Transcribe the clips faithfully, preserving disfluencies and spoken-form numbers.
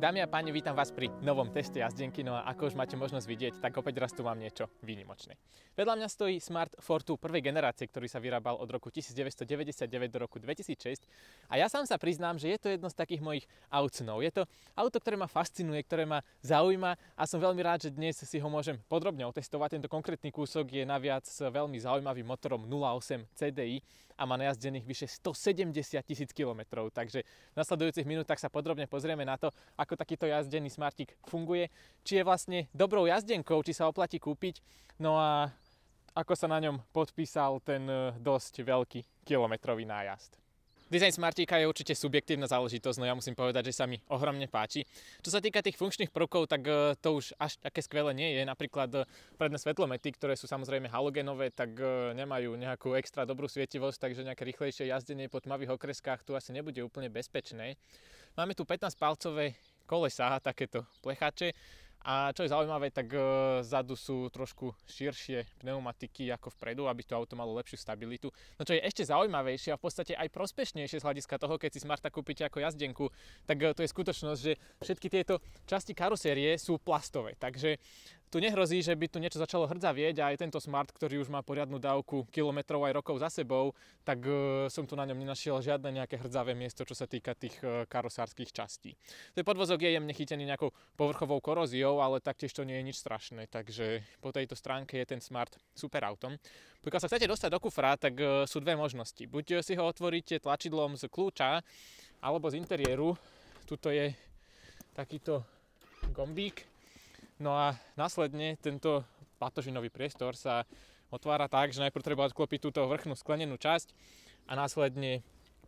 Dámy a páni, vítam vás pri novom teste jazdenky, no a ako už máte možnosť vidieť, tak opäť raz tu mám niečo výnimočné. Vedľa mňa stojí Smart Fortwo prvej generácie, ktorý sa vyrábal od roku devätnásťstodeväťdesiatdeväť do roku dvetisícšesť a ja sám sa priznám, že je to jedno z takých mojich aut snov. Je to auto, ktoré ma fascinuje, ktoré ma zaujíma a som veľmi rád, že dnes si ho môžem podrobne otestovať. Tento konkrétny kúsok je naviac s veľmi zaujímavým motorom nula osem C D I a má najazdených vyše stosedemdesiat tisíc kilometrov, takže v nasledujúcich minútach sa podrobne pozrieme na to, ako takýto jazdený Smartík funguje, či je vlastne dobrou jazdenkou, či sa oplatí kúpiť, no a ako sa na ňom podpísal ten dosť veľký kilometrový nájazd. Dizajn Smartíka je určite subjektívna záležitosť, no ja musím povedať, že sa mi ohromne páči. Čo sa týka tých funkčných prvkov, tak to už až také skvelé nie je. Napríklad predné svetlomety, ktoré sú samozrejme halogénové, tak nemajú nejakú extra dobrú svietivosť, takže nejaké rýchlejšie jazdenie po tmavých okreskách tu asi nebude úplne bezpečné. Máme tu pätnásťpalcové kolesá, takéto plechače. A čo je zaujímavé, tak vzadu sú trošku širšie pneumatiky ako vpredu, aby to auto malo lepšiu stabilitu. No čo je ešte zaujímavejšie a v podstate aj prospešnejšie z hľadiska toho, keď si Smarta kúpite ako jazdenku, tak to je skutočnosť, že všetky tieto časti karosérie sú plastové. Takže tu nehrozí, že by tu niečo začalo hrdzavieť a aj tento Smart, ktorý už má poriadnu dávku kilometrov aj rokov za sebou, tak som tu na ňom nenašiel žiadne nejaké hrdzavé miesto, čo sa týka tých karosárskych častí. Ten podvozok je jemne chytený nejakou povrchovou koróziou, ale taktiež to nie je nič strašné, takže po tejto stránke je ten Smart super autom. Pokiaľ sa chcete dostať do kufra, tak sú dve možnosti. Buď si ho otvoríte tlačidlom z kľúča, alebo z interiéru. Tuto je takýto gombík. No a následne tento batožinový priestor sa otvára tak, že najprv treba odklopiť túto vrchnú sklenenú časť a následne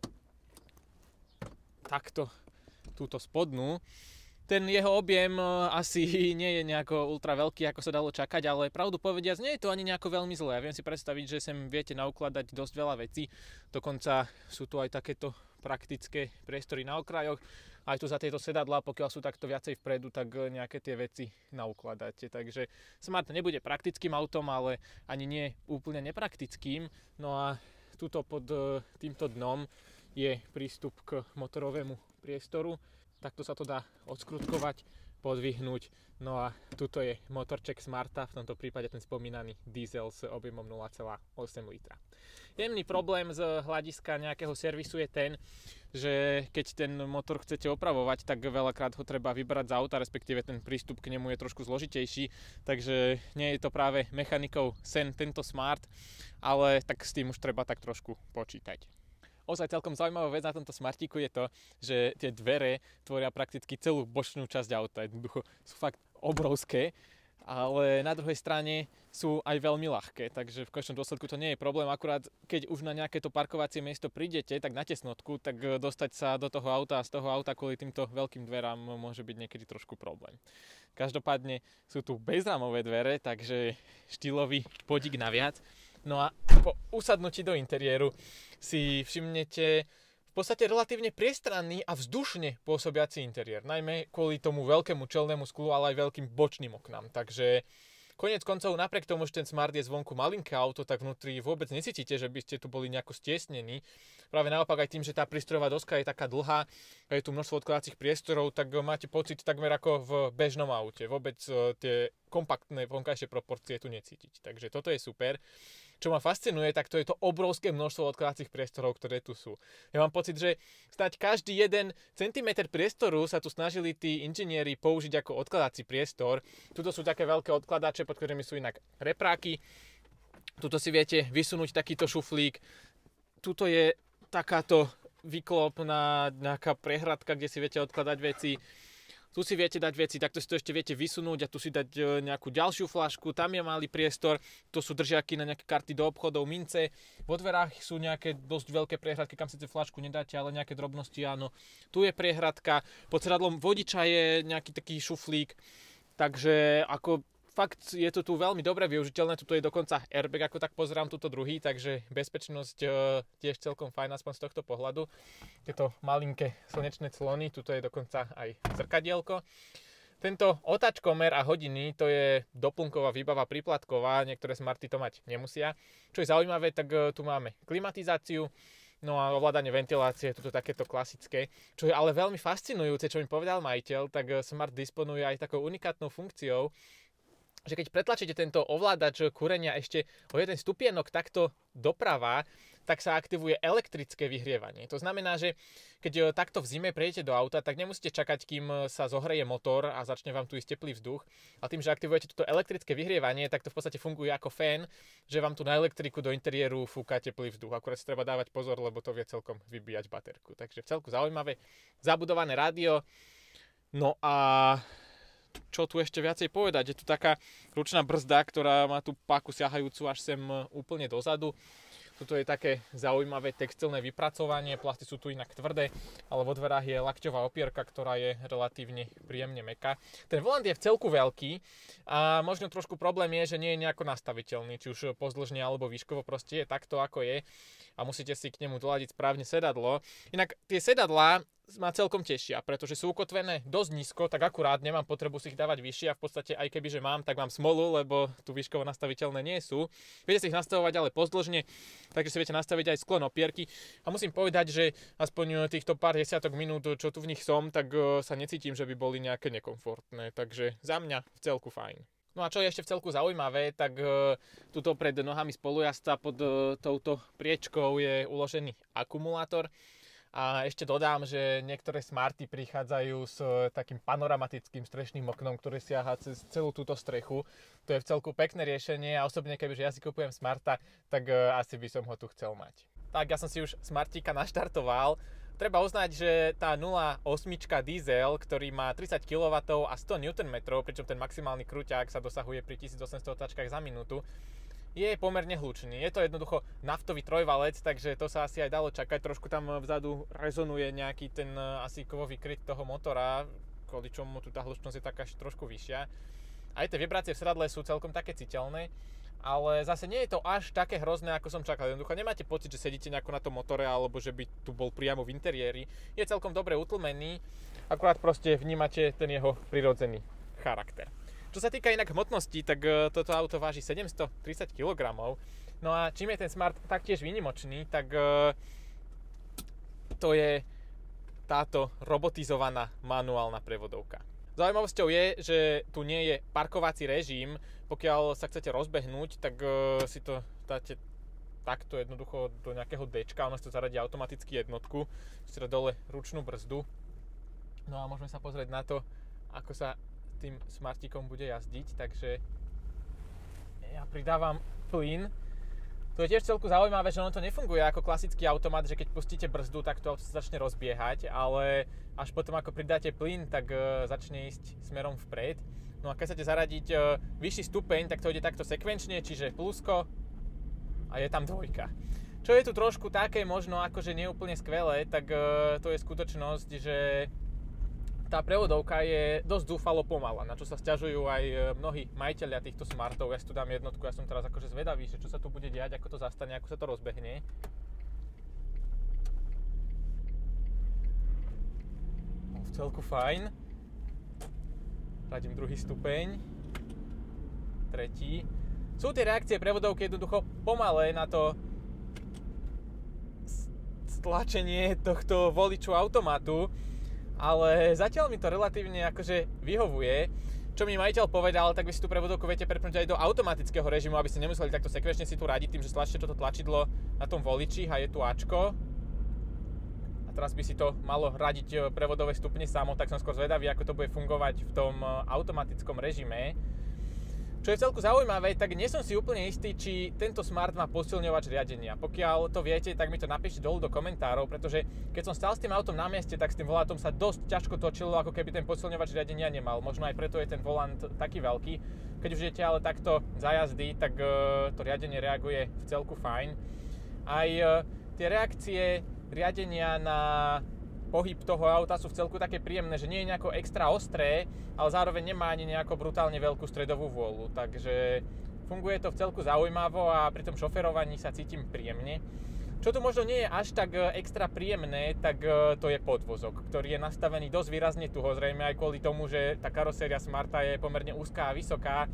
takto túto spodnú. Ten jeho objem asi nie je nejako ultra veľký, ako sa dalo čakať, ale pravdu povediac, nie je to ani nejako veľmi zlé. Ja viem si predstaviť, že sem viete naukladať dosť veľa vecí. Dokonca sú tu aj takéto praktické priestory na okrajoch. Aj tu za tieto sedadlá, pokiaľ sú takto viacej vpredu, tak nejaké tie veci naukladáte. Takže Smart nebude praktickým autom, ale ani nie úplne nepraktickým. No a tuto pod týmto dnom je prístup k motorovému priestoru. Takto sa to dá odskrutkovať, podvihnúť. No a tuto je motorček Smarta, v tomto prípade ten spomínaný diesel s objemom nula celá osem litra. Jemný problém z hľadiska nejakého servisu je ten, že keď ten motor chcete opravovať, tak veľakrát ho treba vybrať z auta, respektíve ten prístup k nemu je trošku zložitejší, takže nie je to práve mechanikou sen tento Smart, ale tak s tým už treba tak trošku počítať. Ozaj celkom zaujímavá vec na tomto Smartíku je to, že tie dvere tvoria prakticky celú bočnú časť auta. Jednoducho sú fakt obrovské, ale na druhej strane sú aj veľmi ľahké, takže v konečnom dôsledku to nie je problém. Akurát keď už na nejaké to parkovacie miesto prídete, tak na tesnotku, tak dostať sa do toho auta a z toho auta kvôli týmto veľkým dverám môže byť niekedy trošku problém. Každopádne sú tu bezrámové dvere, takže štýlový podík naviac. No a po usadnutí do interiéru si všimnete v podstate relatívne priestranný a vzdušne pôsobiaci interiér. Najmä kvôli tomu veľkému čelnému sklu, ale aj veľkým bočným oknám. Takže koniec koncov, napriek tomu, že ten Smart je zvonku malinké auto, tak vnútri vôbec necítite, že by ste tu boli nejako stiesnení. Práve naopak aj tým, že tá prístrojová doska je taká dlhá, a je tu množstvo odkladacích priestorov, tak máte pocit takmer ako v bežnom aute. Vôbec tie kompaktné vonkajšie proporcie tu necítiť. Takže toto je super. Čo ma fascinuje, tak to je to obrovské množstvo odkladacích priestorov, ktoré tu sú. Ja mám pocit, že snáď každý jeden centimeter priestoru sa tu snažili tí inžinieri použiť ako odkladací priestor. Tuto sú také veľké odkladače, pod ktorými sú inak repráky. Tuto si viete vysunúť takýto šuflík. Tuto je takáto vyklopná nejaká prehradka, kde si viete odkladať veci. Tu si viete dať veci, takto si to ešte viete vysunúť a tu si dať nejakú ďalšiu fľašku, tam je malý priestor, to sú držiaky na nejaké karty do obchodov, mince. Vo dverách sú nejaké dosť veľké priehradky, kam síce fľašku nedáte, ale nejaké drobnosti áno. Tu je priehradka, pod sedadlom vodiča je nejaký taký šuflík, takže ako fakt je to tu veľmi dobre využiteľné, tuto je dokonca airbag, ako tak pozerám, tuto druhý, takže bezpečnosť e, tiež celkom fajn, aspoň z tohto pohľadu. Tieto malinké slnečné clony, tuto je dokonca aj zrkadielko. Tento otačkomer a hodiny, to je doplnková výbava príplatková, niektoré Smarty to mať nemusia. Čo je zaujímavé, tak e, tu máme klimatizáciu, No a ovládanie ventilácie, toto takéto klasické. Čo je ale veľmi fascinujúce, čo mi povedal majiteľ, tak Smart disponuje aj takou unikátnou funkciou, že keď pretlačíte tento ovládač kúrenia ešte o jeden stupienok takto doprava, tak sa aktivuje elektrické vyhrievanie. To znamená, že keď takto v zime prejdete do auta, tak nemusíte čakať, kým sa zohreje motor a začne vám tu ísť teplý vzduch. A tým, že aktivujete toto elektrické vyhrievanie, tak to v podstate funguje ako fén, že vám tu na elektriku do interiéru fúka teplý vzduch. Akurát si treba dávať pozor, lebo to vie celkom vybíjať baterku. Takže celku zaujímavé, zabudované rádio. No a čo tu ešte viacej povedať? Je tu taká ručná brzda, ktorá má tú páku siahajúcu až sem úplne dozadu. Tuto je také zaujímavé textilné vypracovanie, plasty sú tu inak tvrdé, ale vo dverách je lakťová opierka, ktorá je relatívne príjemne mäkká. Ten volant je v celku veľký a možno trošku problém je, že nie je nejako nastaviteľný, či už pozdĺžne alebo výškovo, proste je takto ako je a musíte si k nemu doladiť správne sedadlo. Inak tie sedadlá ma celkom tešia, pretože sú ukotvené dosť nízko, tak akurát nemám potrebu si ich dávať vyššie a v podstate aj keby, že mám, tak mám smolu, lebo tu výškovo nastaviteľné nie sú. Viete si ich nastavovať ale pozdĺžne, takže si viete nastaviť aj sklon opierky a musím povedať, že aspoň týchto pár desiatok minút, čo tu v nich som, tak sa necítim, že by boli nejaké nekomfortné, takže za mňa v celku fajn. No a čo je ešte v celku zaujímavé, tak uh, tuto pred nohami spolujazda pod uh, touto priečkou je uložený akumulátor. A ešte dodám, že niektoré Smarty prichádzajú s takým panoramatickým strešným oknom, ktoré siaha cez celú túto strechu. To je v celku pekné riešenie a osobne, kebyže ja si kupujem Smarta, tak uh, asi by som ho tu chcel mať. Tak ja som si už Smartíka naštartoval. Treba uznať, že tá nula osem diesel, ktorý má tridsať kilowattov a sto newtonmetrov, pričom ten maximálny krúťák sa dosahuje pri tisícosemsto otáčkach za minútu, je pomerne hlučný. Je to jednoducho naftový trojvalec, takže to sa asi aj dalo čakať. Trošku tam vzadu rezonuje nejaký ten asi kovový kryt toho motora, kvôli čomu tu tá hlučnosť je taká trošku vyššia. Aj tie vibrácie v sedadle sú celkom také citeľné, ale zase nie je to až také hrozné, ako som čakal. Jednoducho nemáte pocit, že sedíte nejako na tom motore, alebo že by tu bol priamo v interiéri. Je celkom dobre utlmený, akurát proste vnímate ten jeho prirodzený charakter. Čo sa týka inak hmotnosti, tak toto auto váži sedemstotridsať kilogramov. No a čím je ten Smart taktiež výnimočný, tak to je táto robotizovaná manuálna prevodovka. Zaujímavosťou je, že tu nie je parkovací režim. Pokiaľ sa chcete rozbehnúť, tak si to dáte takto jednoducho do nejakého Dčka, ono si to zaradí automaticky jednotku, si to dole ručnú brzdu. No a môžeme sa pozrieť na to, ako sa tým Smartíkom bude jazdiť, takže ja pridávam plyn. To je tiež celku zaujímavé, že ono to nefunguje ako klasický automat, že keď pustíte brzdu, tak to auto sa začne rozbiehať, ale až potom ako pridáte plyn, tak uh, začne ísť smerom vpred. No a keď chcete zaradiť uh, vyšší stupeň, tak to ide takto sekvenčne, čiže plusko a je tam dvojka. Čo je tu trošku také možno akože neúplne skvelé, tak uh, to je skutočnosť, že tá prevodovka je dosť zúfalo pomalá, na čo sa sťažujú aj mnohí majiteľia týchto Smartov. Ja si tu dám jednotku, ja som teraz akože zvedavý, že čo sa tu bude diať, ako to zastane, ako sa to rozbehne. V celku fajn. Radím druhý stupeň. Tretí. Sú tie reakcie prevodovky jednoducho pomalé na to stlačenie tohto voliču automatu, ale zatiaľ mi to relatívne akože vyhovuje. Čo mi majiteľ povedal, tak vy si tú prevodovku viete prepnúť aj do automatického režimu, aby ste nemuseli takto sekvenčne si tu radiť tým, že stlačíte toto tlačidlo na tom voliči a je tu Ačko. A teraz by si to malo radiť prevodové stupne samo, tak som skôr zvedavý, ako to bude fungovať v tom automatickom režime. Čo je celku zaujímavé, tak nie som si úplne istý, či tento Smart má posilňovač riadenia. Pokiaľ to viete, tak mi to napíšte dolu do komentárov, pretože keď som stál s tým autom na mieste, tak s tým volantom sa dosť ťažko točilo, ako keby ten posilňovač riadenia nemal. Možno aj preto je ten volant taký veľký. Keď už idete ale takto za jazdy, tak uh, to riadenie reaguje v celku fajn. Aj uh, tie reakcie riadenia na pohyb toho auta sú v celku také príjemné, že nie je nejako extra ostré, ale zároveň nemá ani nejako brutálne veľkú stredovú vôľu, takže funguje to v celku zaujímavo a pri tom šoferovaní sa cítim príjemne. Čo tu možno nie je až tak extra príjemné, tak to je podvozok, ktorý je nastavený dosť výrazne tuho, zrejme aj kvôli tomu, že tá karoséria Smarta je pomerne úzká a vysoká,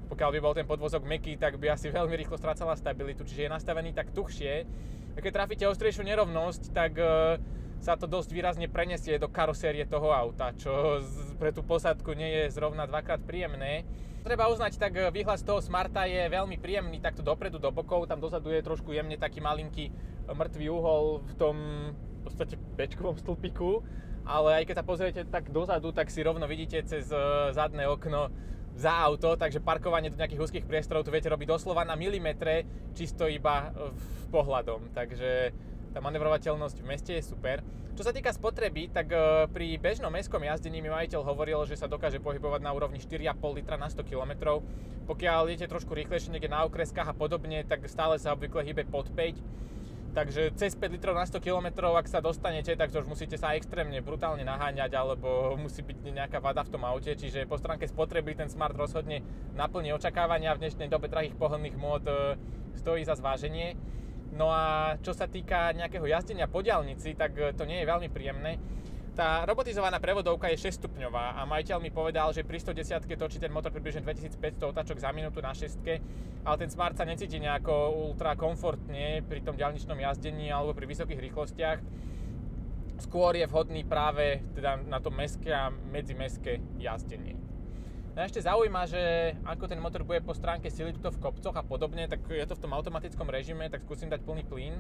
pokiaľ by bol ten podvozok mäkký, tak by asi veľmi rýchlo strácala stabilitu, čiže je nastavený tak tuhšie. Keď trafíte ostrejšiu nerovnosť, tak sa to dosť výrazne prenesie do karosérie toho auta, čo pre tú posádku nie je zrovna dvakrát príjemné. Treba uznať, tak výhľad z toho Smarta je veľmi príjemný, takto dopredu, do bokov, tam dozadu je trošku jemne taký malinký mŕtvý uhol v tom v podstate bečkovom stĺpiku, ale aj keď sa pozriete tak dozadu, tak si rovno vidíte cez zadné okno za auto, takže parkovanie do nejakých úzkých priestorov tu viete robiť doslova na milimetre, čisto iba v pohľadom, takže tá manevrovateľnosť v meste je super. Čo sa týka spotreby, tak pri bežnom mestskom jazdení mi majiteľ hovoril, že sa dokáže pohybovať na úrovni štyri a pol litra na sto kilometrov. Pokiaľ idete trošku rýchlejšie niekde na okreskách a podobne, tak stále sa obvykle hýbe pod päť. Takže cez päť litrov na sto kilometrov, ak sa dostanete, tak to už musíte sa extrémne brutálne naháňať, alebo musí byť nejaká vada v tom aute, čiže po stránke spotreby ten Smart rozhodne naplní očakávania. V dnešnej dobe drahých pohonných mód stojí za zváženie. No a čo sa týka nejakého jazdenia po diaľnici, tak to nie je veľmi príjemné. Tá robotizovaná prevodovka je šesťstupňová a majiteľ mi povedal, že pri stodesiatke točí ten motor približne dvetisícpäťsto otáčok za minútu na šestke, ale ten Smart sa necíti nejako ultra komfortne pri tom diaľničnom jazdení alebo pri vysokých rýchlostiach. Skôr je vhodný práve teda na to mestské a medzimestské jazdenie. No a ešte zaujíma, že ako ten motor bude po stránke sily tuto v kopcoch a podobne, tak je to v tom automatickom režime, tak skúsim dať plný plyn.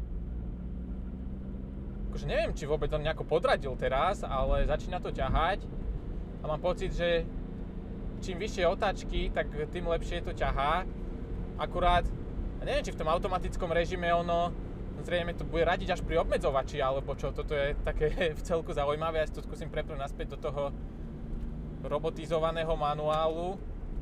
Akože neviem, či vôbec on nejako podradil teraz, ale začína to ťahať a mám pocit, že čím vyššie otáčky, tak tým lepšie to ťahá. Akurát, neviem, či v tom automatickom režime ono zrejme to bude radiť až pri obmedzovači, alebo čo, toto je také v celku zaujímavé. Ja si to skúsim prepnúť naspäť do toho robotizovaného manuálu.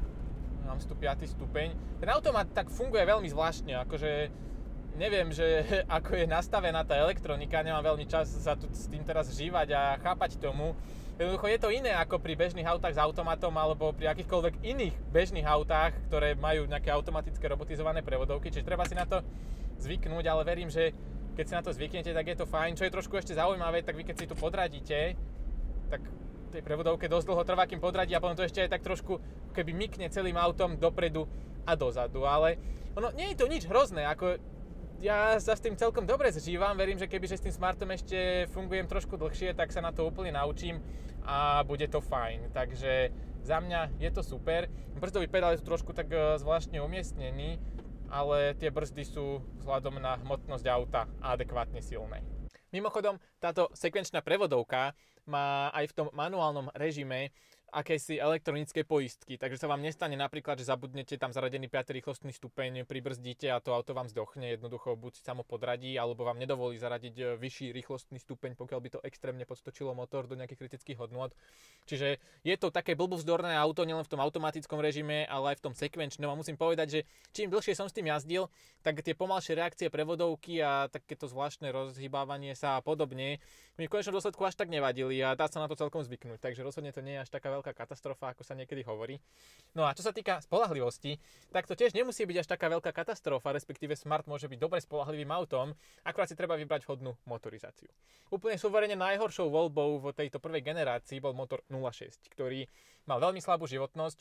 Mám tu piaty stupeň. Ten automat tak funguje veľmi zvláštne, akože neviem, že ako je nastavená tá elektronika, nemám veľmi čas sa tu s tým teraz žívať a chápať tomu. Jednoducho je to iné ako pri bežných autách s automatom alebo pri akýchkoľvek iných bežných autách, ktoré majú nejaké automatické robotizované prevodovky, čiže treba si na to zvyknúť, ale verím, že keď si na to zvyknete, tak je to fajn. Čo je trošku ešte zaujímavé, tak vy keď si tu podradíte, tak tej prevodovke dosť dlho trvá, kým podradí a potom to ešte aj tak trošku keby mykne celým autom dopredu a dozadu, ale ono nie je to nič hrozné, ako ja sa s tým celkom dobre zžívam, verím, že kebyže s tým Smartom ešte fungujem trošku dlhšie, tak sa na to úplne naučím a bude to fajn, takže za mňa je to super. Brzdový pedál je tu trošku tak zvláštne umiestnený, ale tie brzdy sú vzhľadom na hmotnosť auta adekvátne silné. Mimochodom, táto sekvenčná prevodovka má aj v tom manuálnom režime akési elektronické poistky, takže sa vám nestane napríklad, že zabudnete tam zaradený piaty rýchlostný stupeň, pribrzdíte a to auto vám zdochne, jednoducho buď si samo podradí, alebo vám nedovolí zaradiť vyšší rýchlostný stupeň, pokiaľ by to extrémne podstočilo motor do nejakých kritických hodnôt. Čiže je to také blbovzdorné auto nielen v tom automatickom režime, ale aj v tom sekvenčnom a musím povedať, že čím dlhšie som s tým jazdil, tak tie pomalšie reakcie prevodovky a takéto zvláštne rozhýbávanie sa a podobne mi v konečnom dôsledku až tak nevadili a dá sa na to celkom zvyknúť, takže rozhodne to nie je až taká veľká katastrofa, ako sa niekedy hovorí. No a čo sa týka spoľahlivosti, tak to tiež nemusí byť až taká veľká katastrofa, respektíve Smart môže byť dobre spoľahlivým autom, akurát si treba vybrať vhodnú motorizáciu. Úplne suverene najhoršou voľbou v tejto prvej generácii bol motor nula šesť, ktorý mal veľmi slabú životnosť.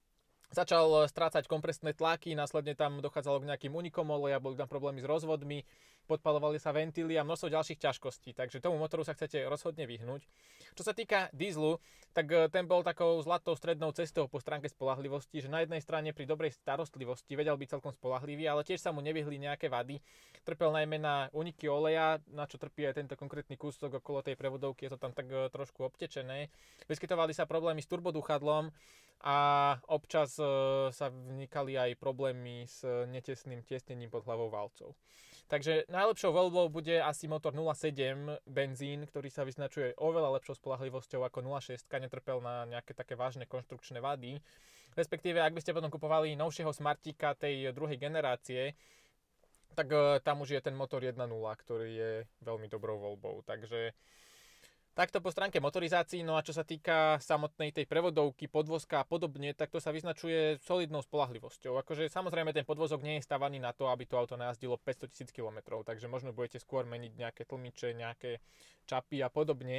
Začal strácať kompresné tlaky, následne tam dochádzalo k nejakým únikom oleja, boli tam problémy s rozvodmi, podpalovali sa ventily a množstvo ďalších ťažkostí, takže tomu motoru sa chcete rozhodne vyhnúť. Čo sa týka dieslu, tak ten bol takou zlatou strednou cestou po stránke spoľahlivosti, že na jednej strane pri dobrej starostlivosti vedel byť celkom spoľahlivý, ale tiež sa mu nevyhli nejaké vady. Trpel najmä na úniky oleja, na čo trpí aj tento konkrétny kúsok okolo tej prevodovky, je to tam tak trošku obtečené. Vyskytovali sa problémy s turbodúchadlom a občas sa vnikali aj problémy s netesným tiesnením pod hlavou valcov. Takže najlepšou voľbou bude asi motor nula sedem benzín, ktorý sa vyznačuje oveľa lepšou spoľahlivosťou ako nula šesť, netrpel na nejaké také vážne konštrukčné vady. Respektíve, ak by ste potom kupovali novšieho Smartika tej druhej generácie, tak tam už je ten motor jedna nula, ktorý je veľmi dobrou voľbou. Takže takto po stránke motorizácií, no a čo sa týka samotnej tej prevodovky, podvozka a podobne, tak to sa vyznačuje solidnou spoľahlivosťou. Akože samozrejme ten podvozok nie je stavaný na to, aby to auto najazdilo päťstotisíc kilometrov, takže možno budete skôr meniť nejaké tlmiče, nejaké čapy a podobne,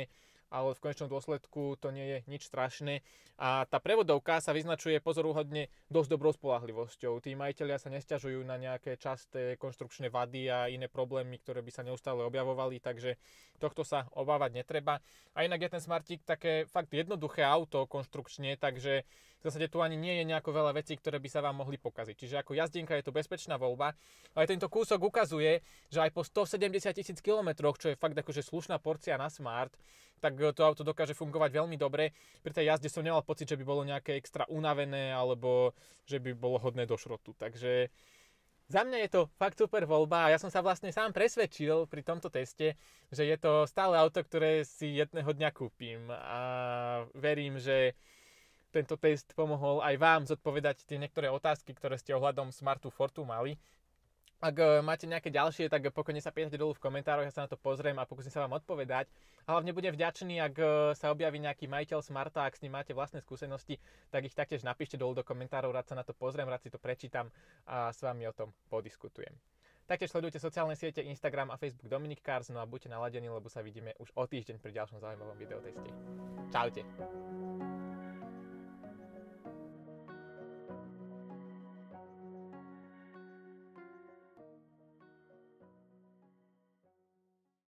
ale v konečnom dôsledku to nie je nič strašné. A tá prevodovka sa vyznačuje pozoruhodne dosť dobrou spoľahlivosťou. Tí majitelia sa nesťažujú na nejaké časté konštrukčné vady a iné problémy, ktoré by sa neustále objavovali, takže tohto sa obávať netreba. A inak je ten Smartík také fakt jednoduché auto konštrukčne, takže v zásade tu ani nie je nejako veľa vecí, ktoré by sa vám mohli pokaziť. Čiže ako jazdenka je to bezpečná voľba. Ale tento kúsok ukazuje, že aj po stosedemdesiat tisíc kilometroch, čo je fakt akože slušná porcia na Smart, tak to auto dokáže fungovať veľmi dobre. Pri tej jazde som nemal pocit, že by bolo nejaké extra unavené alebo že by bolo hodné do šrotu. Takže za mňa je to fakt super voľba a ja som sa vlastne sám presvedčil pri tomto teste, že je to stále auto, ktoré si jedného dňa kúpim. A verím, že tento test pomohol aj vám zodpovedať tie niektoré otázky, ktoré ste ohľadom Smartu Fortu mali. Ak máte nejaké ďalšie, tak pokojne sa pýtajte dolu v komentároch, ja sa na to pozriem a pokúsim sa vám odpovedať. A hlavne budem vďačný, ak sa objaví nejaký majiteľ Smarta, ak s ním máte vlastné skúsenosti, tak ich taktiež napíšte dolu do komentárov, rád sa na to pozriem, rád si to prečítam a s vami o tom podiskutujem. Taktiež sledujte sociálne siete Instagram a Facebook Dominic Cars, no a buďte naladení, lebo sa vidíme už o týždeň pri ďalšom zaujímavom videoteste. Čaute.